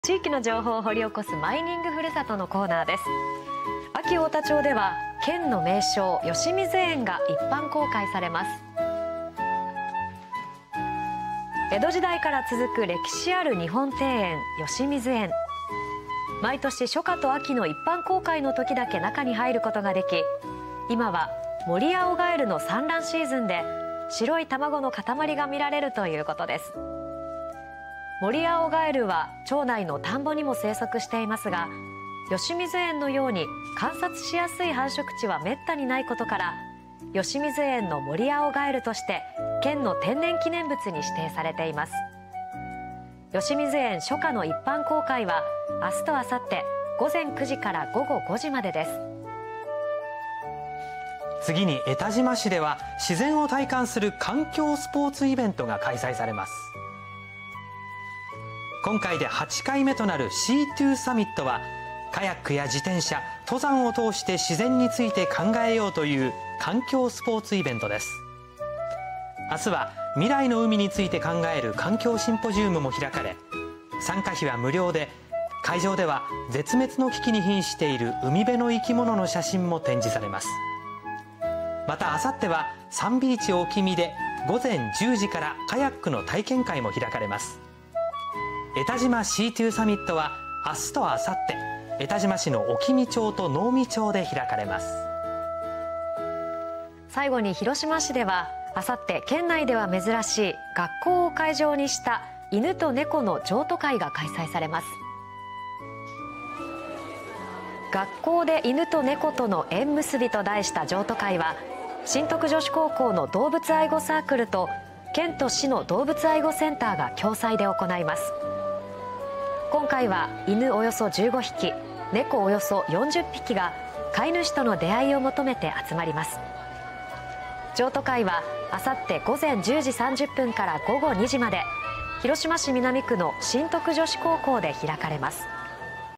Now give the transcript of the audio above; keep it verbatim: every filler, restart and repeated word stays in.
地域の情報を掘り起こすマイニングふるさとのコーナーです。安芸太田町では県の名勝吉水園が一般公開されます。江戸時代から続く歴史ある日本庭園吉水園。毎年初夏と秋の一般公開の時だけ中に入ることができ、今はモリアオガエルの産卵シーズンで白い卵の塊が見られるということです。モリアオガエルは町内の田んぼにも生息していますが、吉水園のように観察しやすい繁殖地はめったにないことから、吉水園のモリアオガエルとして県の天然記念物に指定されています。吉水園初夏の一般公開は明日と明後日午前くじから午後ごじまでです。 次に江田島市では自然を体感する環境スポーツイベントが開催されます。今回ではちかいめとなる シーツー サミットは、カヤックや自転車、登山を通して自然について考えようという環境スポーツイベントです。明日は未来の海について考える環境シンポジウムも開かれ、参加費は無料で、会場では絶滅の危機に瀕している海辺の生き物の写真も展示されます。また明後日はサンビーチ沖見で午前じゅうじからカヤックの体験会も開かれます。江田島 シーツー サミットは明日と明後日、江田島市の沖見町と濃見町で開かれます。 最後に広島市では明後日県内では珍しい学校を会場にした犬と猫の譲渡会が開催されます。学校で犬と猫との縁結びと題した譲渡会は、新徳女子高校の動物愛護サークルと県と市の動物愛護センターが共催で行います。今回は犬およそじゅうごひき、猫およそよんじゅっぴきが飼い主との出会いを求めて集まります。譲渡会は明後日午前じゅうじさんじゅっぷんから午後にじまで、広島市南区の新徳女子高校で開かれます。